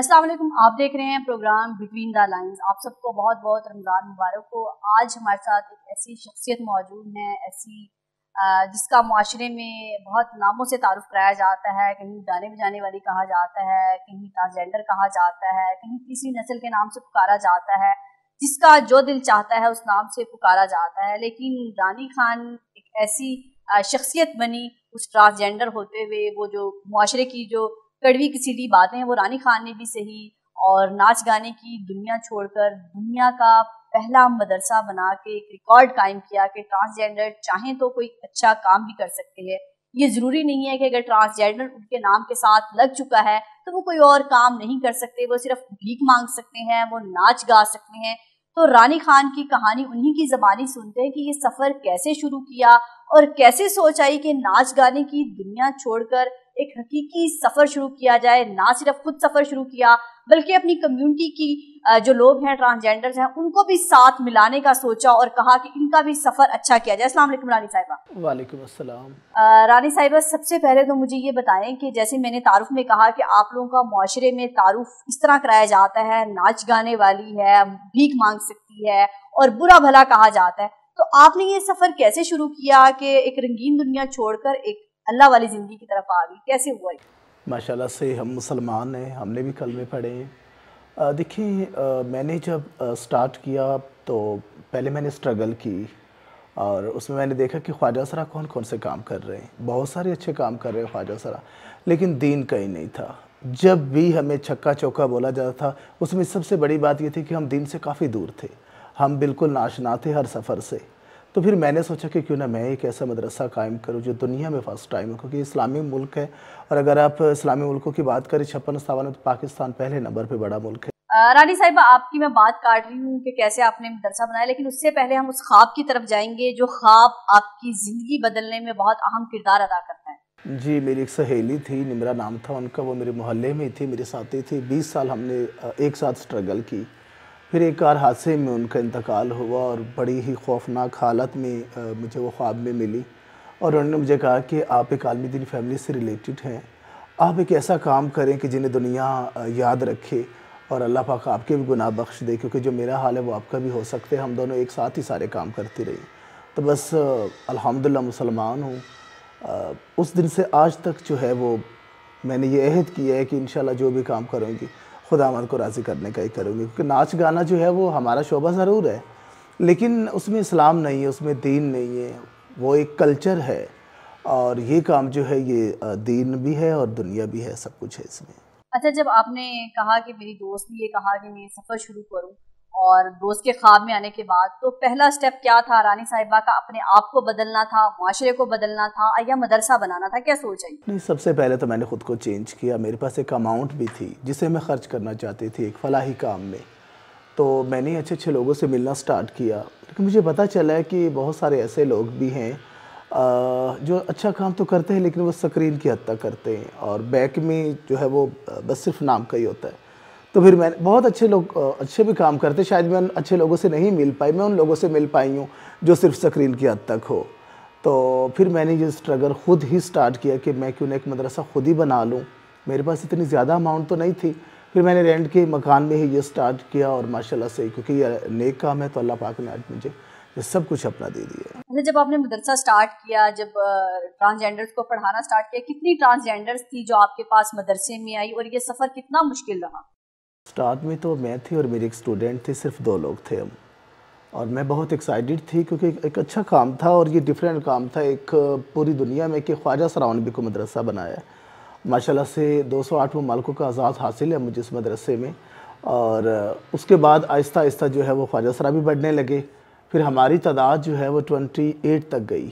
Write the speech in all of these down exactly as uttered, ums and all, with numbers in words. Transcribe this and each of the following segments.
अस्सलाम वालेकुम, आप देख रहे हैं प्रोग्राम बिटवीन द लाइंस। आप सबको बहुत बहुत रमज़ान मुबारक हो। आज हमारे साथ एक ऐसी शख्सियत मौजूद है, ऐसी जिसका मुआशरे में बहुत नामों से तारुफ कराया जाता है। कहीं गाने बजाने वाली कहा जाता है, कहीं ट्रांसजेंडर कहा जाता है, कहीं तीसरी नस्ल के नाम से पुकारा जाता है, जिसका जो दिल चाहता है उस नाम से पुकारा जाता है। लेकिन रानी खान एक ऐसी शख्सियत बनी उस ट्रांसजेंडर होते हुए, वो जो मुआशरे की जो कड़वी घसीटी बातें हैं वो रानी खान ने भी सही, और नाच गाने की दुनिया छोड़कर दुनिया का पहला मदरसा बना के एक रिकॉर्ड कायम किया कि ट्रांसजेंडर चाहें तो कोई अच्छा काम भी कर सकते हैं। ये ज़रूरी नहीं है कि अगर ट्रांसजेंडर उनके नाम के साथ लग चुका है तो वो कोई और काम नहीं कर सकते, वो सिर्फ भीख मांग सकते हैं, वो नाच गा सकते हैं। तो रानी खान की कहानी उन्हीं की ज़बानी सुनते हैं कि ये सफ़र कैसे शुरू किया और कैसे सोच आई कि नाच गाने की दुनिया छोड़कर एक हकीकी सफ़र शुरू किया जाए। ना सिर्फ खुद सफ़र शुरू किया बल्कि अपनी कम्युनिटी की जो लोग हैं, ट्रांसजेंडर्स हैं, उनको भी साथ मिलाने का सोचा और कहा कि इनका भी सफ़र अच्छा किया जाए। अस्सलाम वालेकुम रानी साहिबा। वालेकुम अस्सलाम। रानी साहिबा, सबसे पहले तो मुझे ये बताएं कि जैसे मैंने तारुफ में कहा कि आप लोगों का मुआशरे में तारुफ इस तरह कराया जाता है, नाच गाने वाली है, भीख मांग सकती है और बुरा भला कहा जाता है, तो आपने ये सफ़र कैसे शुरू किया कि एक रंगीन दुनिया छोड़कर एक अल्लाह वाली ज़िंदगी की तरफ आ गई? कैसे हुआ? माशाल्लाह से हम मुसलमान हैं, हमने भी कलमे पढ़े हैं। देखिए, मैंने जब स्टार्ट किया तो पहले मैंने स्ट्रगल की और उसमें मैंने देखा कि ख्वाजा सरा कौन कौन से काम कर रहे हैं। बहुत सारे अच्छे काम कर रहे हैं ख्वाजा सरा, लेकिन दीन कहीं नहीं था। जब भी हमें छक्का चौका बोला जाता था, उसमें सबसे बड़ी बात ये थी कि हम दीन से काफ़ी दूर थे, हम बिल्कुल नाशना थे हर सफ़र से। तो फिर मैंने सोचा कि क्यों ना मैं एक ऐसा मदरसा कायम करूं जो दुनिया में फ़र्स्ट टाइम हो, क्योंकि इस्लामी मुल्क है और अगर आप इस्लामी मुल्कों की बात करें छप्पन सतावन में, तो पाकिस्तान पहले नंबर पे बड़ा मुल्क है। रानी साहिबा, आपकी मैं बात काट रही हूँ कि कैसे आपने मदरसा बनाया, लेकिन उससे पहले हम उस ख्वाब की तरफ जाएंगे जो ख्वाब आपकी ज़िंदगी बदलने में बहुत अहम किरदार अदा करता है। जी, मेरी एक सहेली थी, निमरा नाम था उनका, वो मेरे मोहल्ले में थी, मेरे साथी थी। बीस साल हमने एक साथ स्ट्रगल की। फिर एक कार हादसे में उनका इंतकाल हुआ और बड़ी ही खौफनाक हालत में मुझे वो ख्वाब में मिली और उन्होंने मुझे कहा कि आप एक आलमी दीन फैमिली से रिलेटेड हैं, आप एक ऐसा काम करें कि जिन्हें दुनिया याद रखे और अल्लाह पाक आपके भी गुनाह बख्श दे, क्योंकि जो मेरा हाल है वो आपका भी हो सकते हैं। हम दोनों एक साथ ही सारे काम करते रहे। तो बस अल्हम्दुलिल्लाह मुसलमान हूँ। उस दिन से आज तक जो है वो मैंने ये अहद किया है कि इंशाल्लाह जो भी काम करूँगी खुदावंद को राज़ी करने का ही करूँगी, क्योंकि नाच गाना जो है वो हमारा शोबा ज़रूर है, लेकिन उसमें इस्लाम नहीं है, उसमें दीन नहीं है, वो एक कल्चर है। और ये काम जो है ये दीन भी है और दुनिया भी है, सब कुछ है इसमें। अच्छा, जब आपने कहा कि मेरी दोस्त ने ये कहा कि मैं सफ़र शुरू करूं और दोस्त के ख्वाब में आने के बाद, तो पहला स्टेप क्या था रानी साहिबा का? अपने आप को बदलना था, मुआशरे को बदलना था या मदरसा बनाना था? क्या सोच आई? नहीं, सबसे पहले तो मैंने ख़ुद को चेंज किया। मेरे पास एक अमाउंट भी थी जिसे मैं ख़र्च करना चाहती थी एक फलाही काम में, तो मैंने अच्छे अच्छे लोगों से मिलना स्टार्ट किया। लेकिन मुझे पता चला है कि बहुत सारे ऐसे लोग भी हैं जो अच्छा काम तो करते हैं लेकिन वो स्क्रीन की हद तक करते हैं और बैक में जो है वो बस सिर्फ नाम का ही होता है। तो फिर मैंने बहुत अच्छे लोग अच्छे भी काम करते, शायद मैं उन अच्छे लोगों से नहीं मिल पाई, मैं उन लोगों से मिल पाई हूँ जो सिर्फ स्क्रीन की हद तक हो। तो फिर मैंने ये स्ट्रगल ख़ुद ही स्टार्ट किया कि मैं क्यों ना एक मदरसा ख़ुद ही बना लूँ। मेरे पास इतनी ज़्यादा अमाउंट तो नहीं थी, फिर मैंने रेंट के मकान में ही ये स्टार्ट किया और माशाल्लाह से, क्योंकि ये नेक काम है तो अल्लाह पाक ने आज मुझे ये सब कुछ अपना दे दिया। अच्छा, जब आपने मदरसा स्टार्ट किया, जब ट्रांसजेंडर्स को पढ़ाना स्टार्ट किया, कितनी ट्रांसजेंडर्स थी जो आपके पास मदरसे में आई और ये सफ़र कितना मुश्किल रहा? स्टार्ट में तो मैं थी और मेरी एक स्टूडेंट थी, सिर्फ दो लोग थे हम, और मैं बहुत एक्साइटेड थी क्योंकि एक अच्छा काम था और ये डिफरेंट काम था एक पूरी दुनिया में कि ख्वाजा सराउन भी को मदरसा बनाया। माशाल्लाह से दो सौ आठ मुमालिकों का आज़ाद हासिल है मुझे इस मदरसे में। और उसके बाद आहिस्ता आहिस्ता जो है वो ख्वाजा सरा भी बढ़ने लगे, फिर हमारी तादाद जो है वो अट्ठाईस तक गई,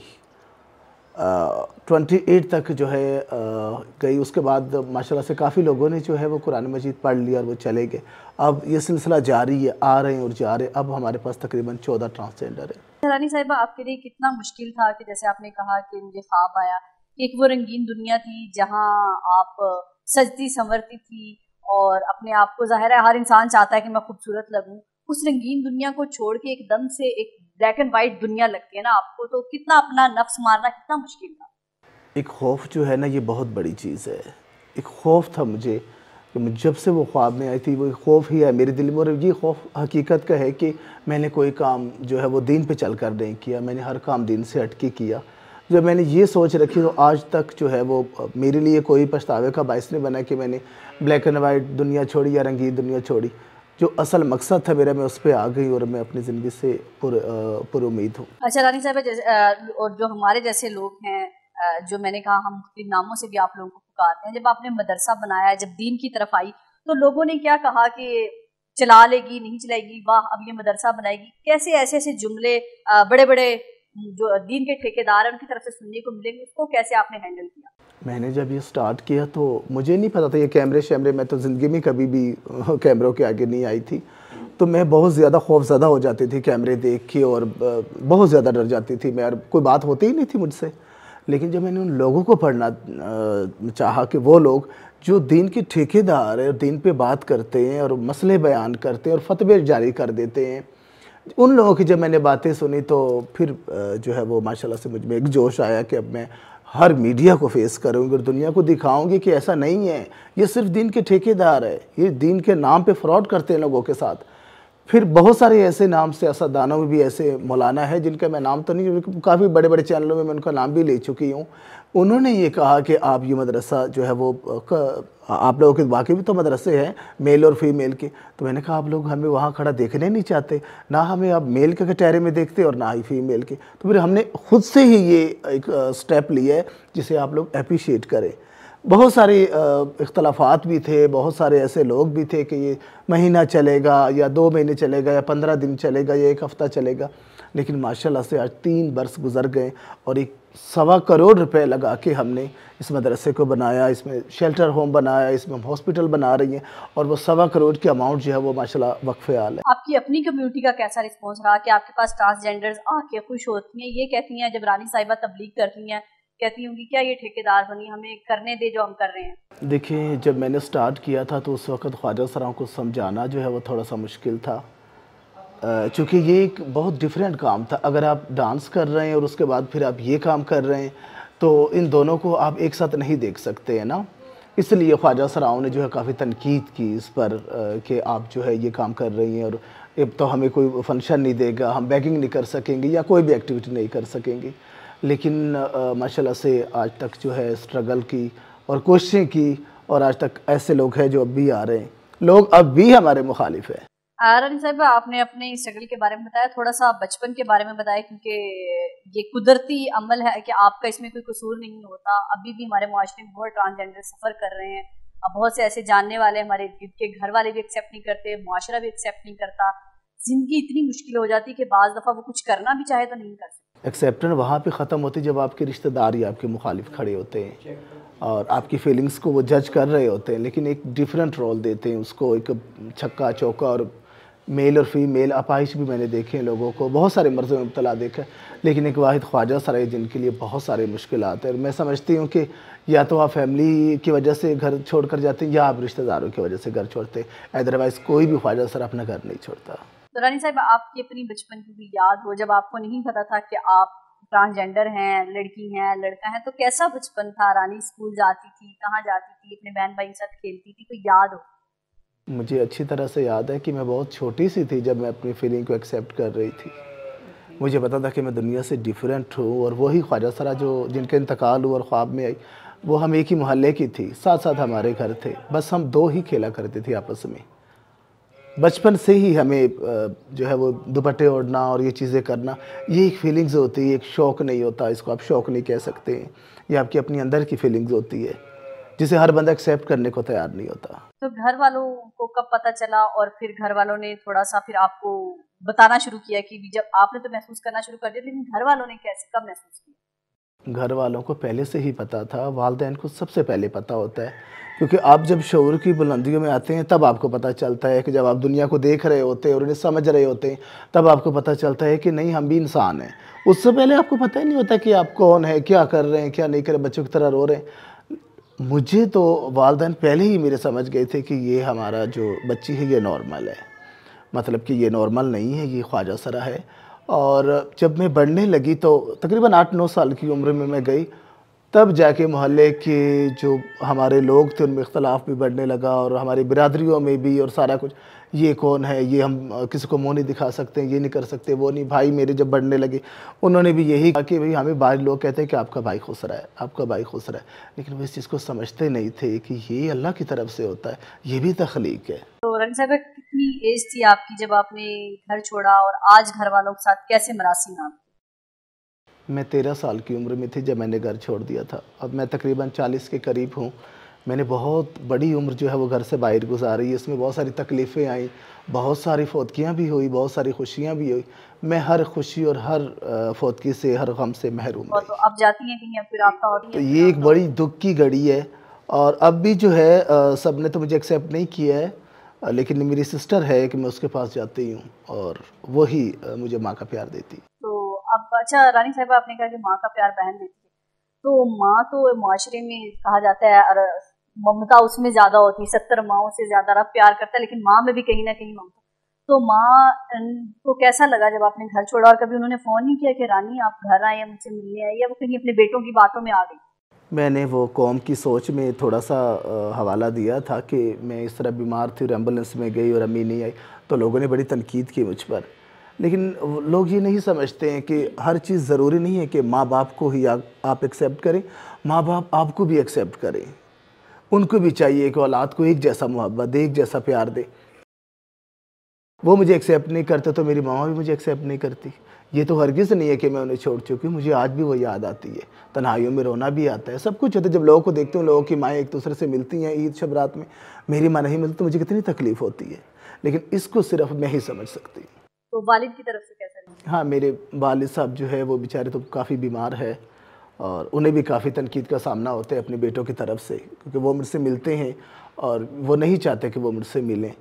अट्ठाईस तक जो है आ, गई। उसके बाद माशाल्लाह से काफ़ी लोगों ने जो है वो कुरान मजीद पढ़ लिया और वो चले गए। अब ये सिलसिला जारी है, आ रहे हैं और जा रहे हैं। अब हमारे पास तकरीबन चौदह ट्रांसजेंडर है। रानी साहिबा, आपके लिए कितना मुश्किल था कि जैसे आपने कहा कि मुझे ख्वाब आया कि एक वो रंगीन दुनिया थी जहाँ आप सजती संवरती थी और अपने आप को, ज़ाहिर है हर इंसान चाहता है कि मैं खूबसूरत लगूं, उस रंगीन दुनिया को छोड़ के एकदम से एक ब्लैक एंड वाइट दुनिया लगती है ना आपको, तो कितना अपना नफ्स मारना कितना मुश्किल था? एक खौफ जो है ना ये बहुत बड़ी चीज़ है। एक खौफ था मुझे कि मुझे जब से वो ख्वाब में आई थी वो खौफ ही है मेरे दिल में, और ये खौफ हकीकत का है कि मैंने कोई काम जो है वो दीन पे चल कर नहीं किया, मैंने हर काम दीन से हट के किया। जब मैंने ये सोच रखी तो आज तक जो है वो मेरे लिए कोई पछतावे का बायस नहीं बना कि मैंने ब्लैक एंड वाइट दुनिया छोड़ी या रंगीन दुनिया छोड़ी। जो असल मकसद था मेरा, मैं उस पर आ गई और मैं अपनी ज़िंदगी से पुर पुर उम्मीद हूँ। अच्छा रानी साहब, और जो हमारे जैसे लोग हैं, जो मैंने कहा हम मुख्तलिफ नामों से भी आप लोगों को पुकारते हैं, जब आपने मदरसा बनाया, जब दीन की तरफ आई तो लोगों ने क्या कहा कि चला लेगी नहीं चलाएगी, वाह अब ये मदरसा बनाएगी, कैसे ऐसे ऐसे जुमले बड़े बड़े जो दीन के ठेकेदार हैं उनकी तरफ से सुनने को मिलेंगे, उसको कैसे आपने हैंडल किया? मैंने जब ये स्टार्ट किया तो मुझे नहीं पता था ये कैमरे शैमरे, मैं तो ज़िंदगी में कभी भी कैमरों के आगे नहीं आई थी, तो मैं बहुत ज़्यादा खौफज़दा हो जाती थी कैमरे देख के और बहुत ज़्यादा डर जाती थी मैं, कोई बात होती ही नहीं थी मुझसे। लेकिन जब मैंने उन लोगों को पढ़ना चाहा कि वो लोग जो दीन के ठेकेदार हैं, दीन पे बात करते हैं और मसले बयान करते हैं और फतवे जारी कर देते हैं, उन लोगों की जब मैंने बातें सुनी तो फिर जो है वो माशाल्लाह से मुझ में एक जोश आया कि अब मैं हर मीडिया को फेस करूँगी और दुनिया को दिखाऊंगी कि ऐसा नहीं है, ये सिर्फ दीन के ठेकेदार है, ये दीन के नाम पे फ्रॉड करते हैं लोगों के साथ। फिर बहुत सारे ऐसे नाम सियासतदानों में भी ऐसे मौलाना है जिनका मैं नाम तो नहीं, काफ़ी बड़े बड़े चैनलों में मैं उनका नाम भी ले चुकी हूँ, उन्होंने ये कहा कि आप ये मदरसा जो है वो आप लोगों के वाकई भी तो मदरसे हैं मेल और फीमेल के, तो मैंने कहा आप लोग हमें वहाँ खड़ा देखने नहीं चाहते, ना हमें आप मेल के कटहरे में देखते और ना ही फीमेल के, तो फिर हमने खुद से ही ये एक स्टेप लिया है जिसे आप लोग अप्रिशिएट करें। बहुत सारे इख्तलाफात भी थे, बहुत सारे ऐसे लोग भी थे कि ये महीना चलेगा या दो महीने चलेगा या पंद्रह दिन चलेगा या एक हफ़्ता चलेगा, लेकिन माशाल्लाह से आज तीन बरस गुजर गए और एक सवा करोड़ रुपए लगा के हमने इस मदरसे को बनाया, इसमें शेल्टर होम बनाया, इसमें हम हॉस्पिटल बना रही हैं और वो सवा करोड़ की अमाउंट जो है वो माशाल्लाह वक्फ़े आल है। आपकी अपनी कम्युनिटी का कैसा रिस्पॉन्स रहा कि आपके पास ट्रांसजेंडर्स आके खुश होती हैं, ये कहती हैं जब रानी साहिबा तबलीग करती हैं, कहती होंगी क्या ये ठेकेदार बनी, हमें करने दे जो हम कर रहे हैं? देखिए जब मैंने स्टार्ट किया था तो उस वक्त ख्वाजा सराओं को समझाना जो है वो थोड़ा सा मुश्किल था, चूँकि ये एक बहुत डिफरेंट काम था। अगर आप डांस कर रहे हैं और उसके बाद फिर आप ये काम कर रहे हैं तो इन दोनों को आप एक साथ नहीं देख सकते हैं ना, इसलिए ख्वाजा सराओं ने जो है काफ़ी तनकीद की इस पर कि आप जो है ये काम कर रही हैं और अब तो हमें कोई फंक्शन नहीं देगा, हम बैगिंग नहीं कर सकेंगे या कोई भी एक्टिविटी नहीं कर सकेंगे। लेकिन माशाल्लाह से आज तक जो है स्ट्रगल की और कोशिशें की और आज तक ऐसे लोग हैं जो अब भी आ रहे हैं, लोग अब भी हमारे मुखालिफ हैं। रानी साहब आपने अपने स्ट्रगल के बारे में बताया, थोड़ा सा बचपन के बारे में बताया, क्योंकि ये कुदरती अमल है कि आपका इसमें कोई कसूर नहीं होता। अभी भी हमारे मुआशरे में बहुत ट्रांसजेंडर सफ़र कर रहे हैं, अब बहुत से ऐसे जानने वाले हमारे के घर वाले भी एक्सेप्ट नहीं करते, मुआशरा भी एक्सेप्ट नहीं करता, जिंदगी इतनी मुश्किल हो जाती है कि बाज़ दफ़ा वो कुछ करना भी चाहे तो नहीं कर सकते। एक्सेप्टेंस वहाँ पे ख़त्म होती जब आपके रिश्तेदार या आपके मुखालिफ खड़े होते हैं और आपकी फीलिंग्स को वो जज कर रहे होते हैं, लेकिन एक डिफरेंट रोल देते हैं उसको, एक छक्का चौका और मेल और फीमेल अपाइश भी मैंने देखे हैं लोगों को, बहुत सारे मर्ज़ों में मुब्तला देखा, लेकिन एक वाहिद ख्वाजा सराय जिनके लिए बहुत सारे मुश्किलात हैं। मैं समझती हूँ कि या तो आप फैमिली की वजह से घर छोड़ कर जाते हैं या आप रिश्तेदारों की वजह से घर छोड़ते हैं, अदरवाइज़ कोई भी ख्वाजा सर अपना घर नहीं छोड़ता। तो रानी साहब आपकी अपनी बचपन की भी याद हो जब आपको नहीं पता था कि आप ट्रांसजेंडर हैं, लड़की हैं, लड़का है, तो कैसा बचपन था? रानी स्कूल जाती थी, कहाँ जाती थी, अपने बहन भाई के साथ खेलती थी, कोई याद हो? मुझे अच्छी तरह से याद है कि मैं बहुत छोटी सी थी जब मैं अपनी फीलिंग को एक्सेप्ट कर रही थी। मुझे पता था कि मैं दुनिया से डिफरेंट हूँ और वही ख्वाजा सरा जो जिनका इंतकाल हुआ और ख्वाब में आई, वो हम एक ही मोहल्ले की थी, साथ साथ हमारे घर थे, बस हम दो ही खेला करते थे आपस में। बचपन से ही हमें जो है वो दुपट्टे ओढ़ना और ये चीज़ें करना, ये एक फीलिंग्स होती है, एक शौक़ नहीं होता, इसको आप शौक़ नहीं कह सकते हैं, ये आपकी अपनी अंदर की फीलिंग्स होती है जिसे हर बंदा एक्सेप्ट करने को तैयार नहीं होता। तो घर वालों को कब पता चला और फिर घर वालों ने थोड़ा सा फिर आपको बताना शुरू किया कि जब आपने तो महसूस करना शुरू कर दिया, लेकिन घर वालों ने कैसे कब महसूस किया? घर वालों को पहले से ही पता था, वालिदैन को सबसे पहले पता होता है, क्योंकि आप जब शऊर की बुलंदियों में आते हैं तब आपको पता चलता है कि जब आप दुनिया को देख रहे होते हैं और उन्हें समझ रहे होते हैं तब आपको पता चलता है कि नहीं हम भी इंसान हैं। उससे पहले आपको पता ही नहीं होता कि आप कौन है, क्या कर रहे हैं, क्या नहीं कर रहे, बच्चों की तरह रो रहे हैं। मुझे तो वालिदैन पहले ही मेरे समझ गए थे कि ये हमारा जो बच्ची है ये नॉर्मल है, मतलब कि ये नॉर्मल नहीं है, ये ख्वाजा सरा है। और जब मैं बढ़ने लगी तो तकरीबन आठ नौ साल की उम्र में मैं गई तब जाके मोहल्ले के जो हमारे लोग थे उनमें इख्तलाफ भी बढ़ने लगा और हमारी बिरादरियों में भी, और सारा कुछ, ये कौन है, ये हम अ, किसी को मुँह नहीं दिखा सकते, ये नहीं कर सकते, वो नहीं। भाई मेरे जब बढ़ने लगे उन्होंने भी यही कहा कि भाई हमें बाहर लोग कहते हैं कि आपका भाई खुश रहा है, आपका भाई खुश रहा है, लेकिन वो इस चीज़ को समझते नहीं थे कि ये अल्लाह की तरफ से होता है, ये भी तख्लीक है। तो रानी साहिबा, कितनी एज थी आपकी जब आपने घर छोड़ा, और आज घर वालों के साथ कैसे मरासीम आप? मैं तेरह साल की उम्र में थी जब मैंने घर छोड़ दिया था। अब मैं तकरीबन चालीस के करीब हूँ। मैंने बहुत बड़ी उम्र जो है वो घर से बाहर गुजारी है। इसमें बहुत सारी तकलीफ़ें आई, बहुत सारी फ़ौतगियाँ भी हुई, बहुत सारी खुशियाँ भी हुई। मैं हर खुशी और हर अ, फ़ौतगी से, हर गम से महरूम और रही। तो अब जाती हैं कहीं, अब फिर आपका होती तो है? ये एक बड़ी दुख की घड़ी है, और अब भी जो है अ, सब ने तो मुझे एक्सेप्ट नहीं किया है, अ, लेकिन मेरी सिस्टर है कि मैं उसके पास जाती हूँ और वही अ, मुझे माँ का प्यार देती है। तो अब अच्छा रानी साहिबा, आपने कहा कि माँ का प्यार बहन देती है, तो माँ तो माशरे में कहा जाता है और ममता उसमें ज्यादा होती है, सत्तर माओं से ज्यादा रब प्यार करता है, लेकिन माँ में भी कहीं ना कहीं ममता। तो माँ अन, को कैसा लगा जब आपने घर छोड़ा, और कभी उन्होंने फोन नहीं किया कि रानी आप घर आए, मुझसे मिलने आई, या वो कहीं अपने बेटों की बातों में आ गई? मैंने वो कौम की सोच में थोड़ा सा अ, हवाला दिया था कि मैं इस तरह बीमार थी और एम्बुलेंस में गई और अम्मी नहीं आई, तो लोगों ने बड़ी तनकीद की मुझ पर। लेकिन वो लोग ये नहीं समझते हैं कि हर चीज़ ज़रूरी नहीं है कि माँ बाप को ही आ, आप एक्सेप्ट करें, माँ बाप आपको भी एक्सेप्ट करें। उनको भी चाहिए कि औलाद को एक जैसा मोहब्बत दे, एक जैसा प्यार दे। वो मुझे एक्सेप्ट नहीं करते तो मेरी मामा भी मुझे एक्सेप्ट नहीं करती। ये तो हरगिज़ नहीं है कि मैं उन्हें छोड़ चुकी हूँ, मुझे आज भी वो याद आती है। तन्हाइयों में रोना भी आता है, सब कुछ होता है। जब लोगों को देखते हूँ, लोगों की माएँ एक दूसरे से मिलती हैं ईद शब रात में, मेरी माँ नहीं मिलती तो मुझे कितनी तकलीफ़ होती है, लेकिन इसको सिर्फ मैं ही समझ सकती हूँ। तो वालिद की तरफ से कैसा रही? हाँ, मेरे वालिद साहब जो है वो बेचारे तो काफ़ी बीमार है, और उन्हें भी काफ़ी तनकीद का सामना होता है अपने बेटों की तरफ से, क्योंकि वो मुझसे मिलते हैं और वो नहीं चाहते कि वो मुझसे मिलें।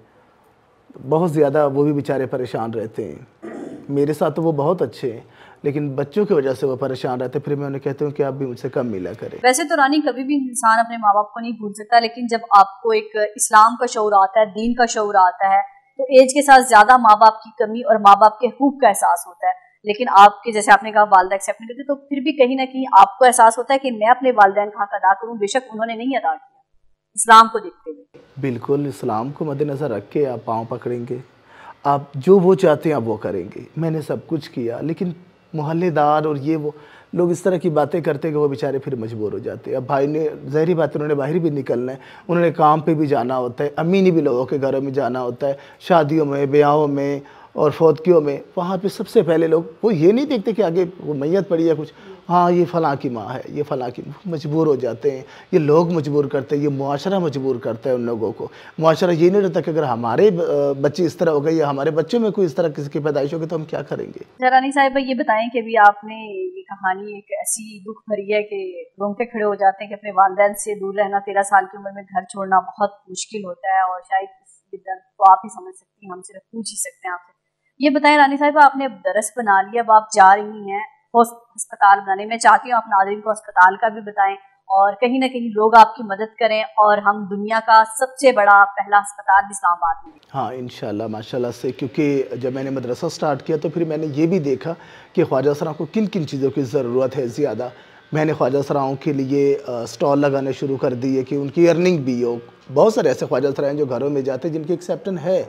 बहुत ज़्यादा वो भी बेचारे परेशान रहते हैं। मेरे साथ तो वो बहुत अच्छे हैं, लेकिन बच्चों की वजह से वो परेशान रहते हैं। फिर मैं उन्हें कहती हूँ कि आप भी मुझसे कम मिला करें। वैसे तो रानी, कभी भी इंसान अपने माँ बाप को नहीं भूल सकता, लेकिन जब आपको एक इस्लाम का शऊर आता है, दीन का शऊर आता है, तो एज के साथ ज्यादा माँ बाप की कमी और माँ बाप के हुक्म का एहसास होता है। लेकिन आपके जैसे आपने कहा वालिदा एक्सेप्ट नहीं करते, तो फिर भी कहीं ना कहीं आपको एहसास होता है कि मैं अपने वालिदैन का हक अदा करूँ, बेशक उन्होंने नहीं अदा किया, इस्लाम को देखते हुए। बिल्कुल, इस्लाम को मद्देनज़र रख के आप पाँव पकड़ेंगे, आप जो वो चाहते हैं आप वो करेंगे। मैंने सब कुछ किया, लेकिन मोहल्लेदार और ये वो लोग इस तरह की बातें करते हैं कि वो बेचारे फिर मजबूर हो जाते हैं। अब भाई ने, ज़ाहिर बात है, उन्होंने बाहर भी निकलना है, उन्होंने काम पे भी जाना होता है, अम्मी ने भी लोगों के घरों में जाना होता है, शादियों में, ब्याहों में और फौतगियों में। वहाँ पे सबसे पहले लोग वो ये नहीं देखते कि आगे वो मैयत पड़ी है कुछ, हाँ ये फ़लाँ की माँ है, ये फ़लाँ की, मजबूर हो जाते हैं। ये लोग मजबूर करते हैं, ये मुआशरा मजबूर करता है उन लोगों को। मुआशरा ये नहीं रहता कि अगर हमारे ब- बच्चे इस तरह हो गए या हमारे बच्चों में कोई इस तरह किसी की पैदाइश होगी तो हम क्या करेंगे। रानी साहिबा, ये बताएं कि अभी आपने ये कहानी एक ऐसी दुख भरी है कि रोंगटे खड़े हो जाते हैं कि अपने वालिदैन से दूर रहना, तेरह साल की उम्र में घर छोड़ना बहुत मुश्किल होता है, और शायद ये दर्द तो आप ही समझ सकती हैं, हम सिर्फ पूछ ही सकते हैं आपसे। ये बताएं रानी साहिबा, आपने अब दरस बना लिया, अब आप जा रही हैं अस्पताल बनाने में, चाहती हूँ आप नाज़रीन को अस्पताल का भी बताएं, और कहीं ना कहीं लोग आपकी मदद करें, और हम दुनिया का सबसे बड़ा पहला अस्पताल इस्लामाबाद में। हाँ, इंशाल्लाह माशाल्लाह से, क्योंकि जब मैंने मदरसा स्टार्ट किया तो फिर मैंने ये भी देखा कि ख्वाजा सराओं को किन किन चीज़ों की ज़रूरत है ज़्यादा। मैंने ख्वाजा सराओं के लिए स्टॉल लगाने शुरू कर दिए कि उनकी अर्निंग भी हो। बहुत सारे ऐसे ख्वाजा सराए हैं जो घरों में जाते हैं जिनकी एक्सेप्टेंस है,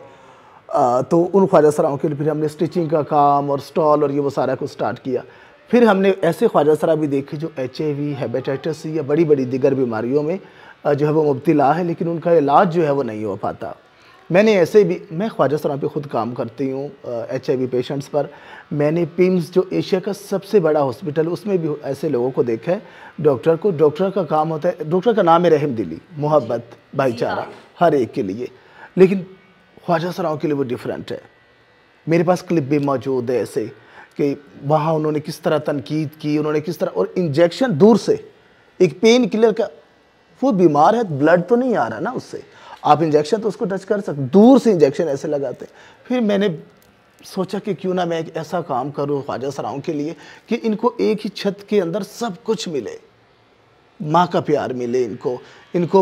अ, तो उन ख्वाजा सराओं के लिए फिर हमने स्टिचिंग का काम और स्टॉल और ये वो सारा कुछ स्टार्ट किया। फिर हमने ऐसे ख्वाजा सरा भी देखे जो H I V, hepatitis C या बड़ी बड़ी दिगर बीमारियों में अ, जो है वो मुब्तला है, लेकिन उनका इलाज जो है वो नहीं हो पाता। मैंने ऐसे भी, मैं ख्वाजा सरा पे ख़ुद काम करती हूँ एच आई वी पेशेंट्स पर। मैंने पिम्स जो एशिया का सबसे बड़ा हॉस्पिटल, उसमें भी ऐसे लोगों को देखा है। डॉक्टर को, डॉक्टर का काम होता है, डॉक्टर का नाम है रहम दिली, मोहब्बत, भाईचारा हर एक के लिए, लेकिन ख्वाजा सराओं के लिए वो डिफरेंट है। मेरे पास क्लिप भी मौजूद है ऐसे कि वहाँ उन्होंने किस तरह तनकीद की, उन्होंने किस तरह, और इंजेक्शन दूर से, एक पेन किलर का, वो बीमार है, ब्लड तो नहीं आ रहा ना उससे, आप इंजेक्शन तो उसको टच कर सकते, दूर से इंजेक्शन ऐसे लगाते। फिर मैंने सोचा कि क्यों ना मैं एक ऐसा काम करूँ ख्वाजा सराओं के लिए कि इनको एक ही छत के अंदर सब कुछ मिले, माँ का प्यार मिले इनको, इनको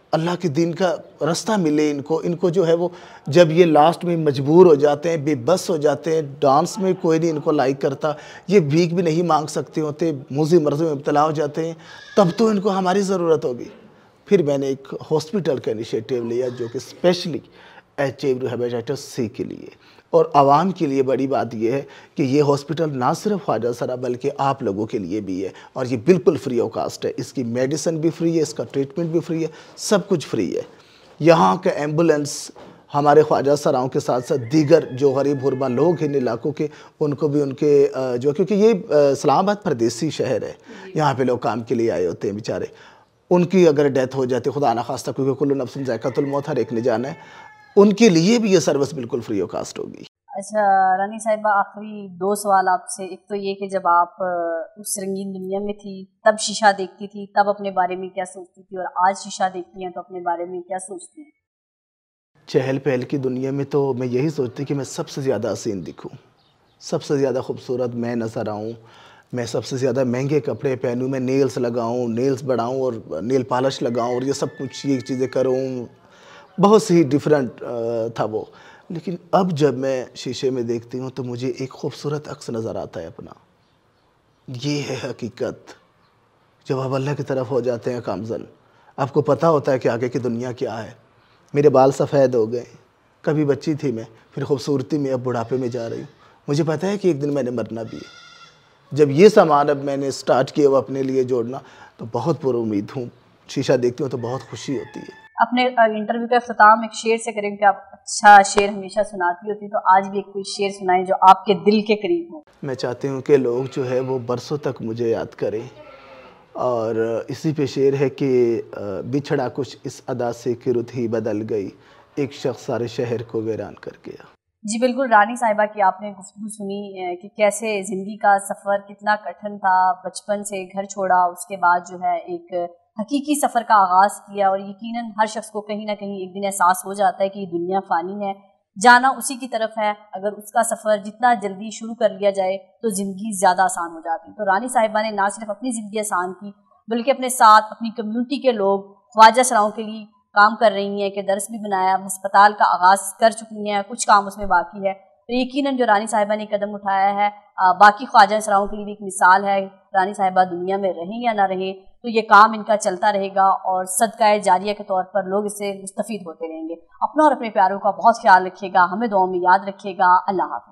अल्लाह के दीन का रास्ता मिले इनको। इनको जो है वो जब ये लास्ट में मजबूर हो जाते हैं, बेबस हो जाते हैं, डांस में कोई नहीं इनको लाइक करता, ये भीख भी नहीं मांग सकते होते, मुझे मर्ज़ी में मुब्तला हो जाते हैं, तब तो इनको हमारी ज़रूरत होगी। फिर मैंने एक हॉस्पिटल का इनिशिएटिव लिया जो कि specially H I V hepatitis C के लिए और आवाम के लिए बड़ी बात यह है कि ये हॉस्पिटल ना सिर्फ ख्वाजा सरा बल्कि आप लोगों के लिए भी है और ये बिल्कुल फ्री ऑफ कास्ट है। इसकी मेडिसिन भी फ्री है, इसका ट्रीटमेंट भी फ्री है, सब कुछ फ्री है। यहाँ के एम्बुलेंस हमारे ख्वाजा सराओं के साथ साथ दीगर जो गरीब गुरबा लोग हैं इन इलाकों के, उनको भी उनके जो, क्योंकि ये इस्लामाबाद परदेसी शहर है, यहाँ पे लोग काम के लिए आए होते हैं बेचारे, उनकी अगर डेथ हो जाती है खुदा ना खास्ता, क्योंकि कुल्लु नफ्सिन ज़ायक़ातुल मौत, हर एक ने जाना है, उनके लिए भी ये सर्विस बिल्कुल फ्री ऑफ कास्ट होगी। अच्छा रानी साहिबा, आखिरी दो सवाल आपसे। एक तो ये कि जब आप उस रंगीन दुनिया में थी तब शीशा देखती थी, तब अपने बारे में क्या सोचती थी, और आज शीशा देखती हैं तो अपने बारे में क्या सोचती हैं? चहल पहल की दुनिया में तो मैं यही सोचती कि मैं सबसे ज़्यादा हसीन दिखूँ, सबसे ज़्यादा खूबसूरत मैं नज़र आऊँ, मैं सबसे ज़्यादा महंगे कपड़े पहनूँ, मैं नेल्स लगाऊँ, नेल्स बढ़ाऊँ और नेल पॉलिश लगाऊँ और ये सब कुछ ये चीज़ें करूँ। बहुत सी डिफरेंट था वो। लेकिन अब जब मैं शीशे में देखती हूँ तो मुझे एक खूबसूरत अक्स नज़र आता है अपना। ये है हकीकत। जब आप अल्लाह की तरफ हो जाते हैं कामज़न, आपको पता होता है कि आगे की दुनिया क्या है। मेरे बाल सफ़ेद हो गए, कभी बच्ची थी मैं, फिर खूबसूरती में अब बुढ़ापे में जा रही हूँ। मुझे पता है कि एक दिन मैंने मरना भी है। जब ये सामान अब मैंने स्टार्ट किया वो अपने लिए जोड़ना, तो बहुत पुरुम्मीद हूँ। शीशा देखती हूँ तो बहुत खुशी होती है। अपने इंटरव्यू का अख्ताम एक शेर से करेंगे। आप अच्छा शेर हमेशा सुनाती होती, तो आज भी एक कोई शेर सुनाएं जो आपके दिल के करीब हो। मैं चाहती हूँ कि लोग जो है वो बरसों तक मुझे याद करें, और इसी पे शेर है कि बिछड़ा कुछ इस अदा से कि रुत ही बदल गई, एक शख्स सारे शहर को वीरान कर गया। जी बिल्कुल रानी साहिबा की आपने गुफ्तगू सुनी कि कैसे ज़िंदगी का सफ़र कितना कठिन था। बचपन से घर छोड़ा, उसके बाद जो है एक हकीकी सफ़र का आगाज़ किया, और यकीनन हर शख्स को कहीं ना कहीं एक दिन एहसास हो जाता है कि दुनिया फ़ानी है, जाना उसी की तरफ है। अगर उसका सफ़र जितना जल्दी शुरू कर लिया जाए तो ज़िंदगी ज़्यादा आसान हो जाती। तो रानी साहिबा ने ना सिर्फ अपनी ज़िंदगी आसान की, बल्कि अपने साथ अपनी कम्यूनिटी के लोग ख्वाजा सराओं के लिए काम कर रही हैं कि दर्स भी बनाया, अस्पताल का आगाज़ कर चुकी हैं, कुछ काम उसमें बाकी है। तो यकीनन जो रानी साहिबा ने कदम उठाया है आ, बाकी ख्वाजा सराओं के लिए भी एक मिसाल है। रानी साहिबा दुनिया में रहें या ना रहें, तो ये काम इनका चलता रहेगा और सदका जारिया के तौर पर लोग इससे मुस्तफ़ीद होते रहेंगे। अपना और अपने प्यारों का बहुत ख्याल रखिएगा, हमें दुआओं में याद रखिएगा। अल्लाह हाफ़िज़।